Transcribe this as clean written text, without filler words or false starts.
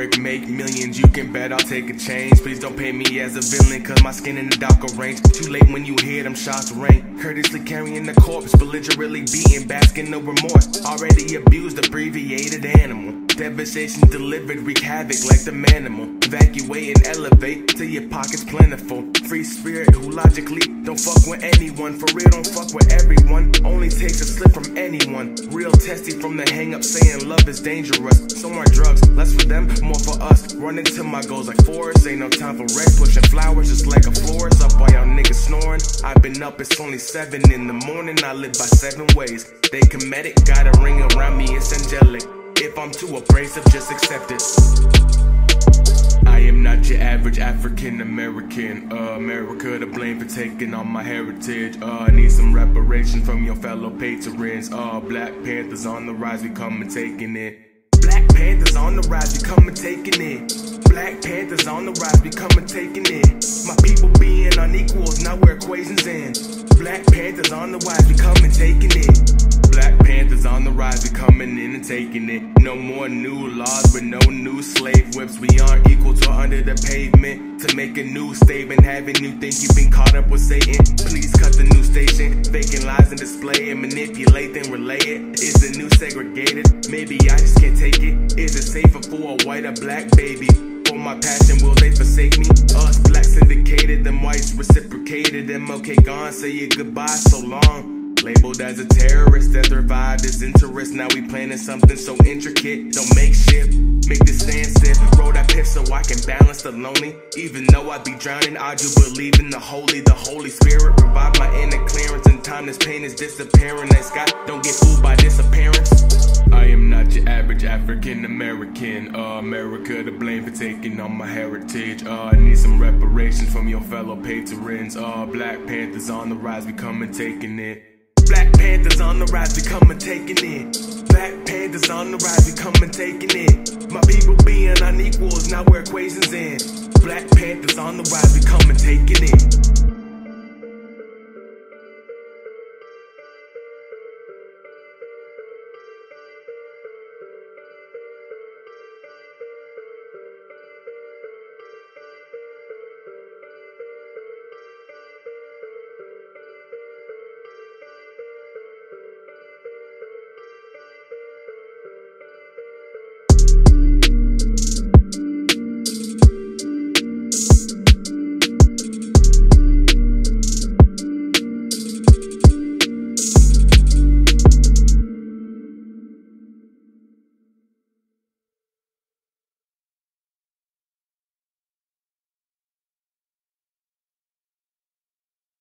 work, make millions, you can bet I'll take a change. Please don't paint me as a villain, cause my skin in the darker range. Too late when you hear them shots ring. Courteously carrying the corpse, belligerently beating, basking no remorse. Already abused, abbreviated animal. Devastation delivered, wreak havoc like the manimal. Evacuate and elevate till your pocket's plentiful. Free spirit who logically don't fuck with anyone. For real, don't fuck with everyone. Only takes a slip from anyone. Real testy from the hang up saying love is dangerous. So more drugs, less for them, more for us. Running to my goals like Forrest. Ain't no time for rest. Pushing flowers just like a florist. Up while y'all niggas snoring. I've been up, it's only 7 in the morning. I live by 7 ways. They comedic, got a ring around me, it's angelic. If I'm too abrasive, just accept it. I am not your average African American. America to blame for taking on my heritage. I need some reparation from your fellow patrons. Black Panthers on the rise, we come and taking it. Black Panthers on the rise, we come and taking it. Black Panthers on the rise, we come and taking it. My people being unequals, now we're equations in. Black Panthers on the rise, we come and taking it. Black Panthers on the rise, we coming in and taking it. No more new laws with no new slave whips. We aren't equal to under the pavement. To make a new statement, having you think you've been caught up with Satan. Please cut the new station, faking lies and display it. Manipulate then relay it. Is the new segregated? Maybe I just can't take it. Is it safer for a white or black baby? For my passion, will they forsake me? Us blacks syndicated, them whites reciprocated. MLK gone, say it goodbye so long. Labeled as a terrorist that revived his interest. Now we planning something so intricate. Don't make shift, make this stand stiff. Roll that piff so I can balance the lonely. Even though I be drowning, I do believe in the Holy Spirit. Revive my inner clearance. In time this pain is disappearing. That sky don't get fooled by disappearance. I am not your average African American. America to blame for taking on my heritage. I need some reparations from your fellow patrons. Black Panthers on the rise, we come and taking it. Black Panthers on the rise, we come and taking it. Black Panthers on the rise, we come and taking it. My people being unequals, now we're equations in. Black Panthers on the rise, we come and taking it.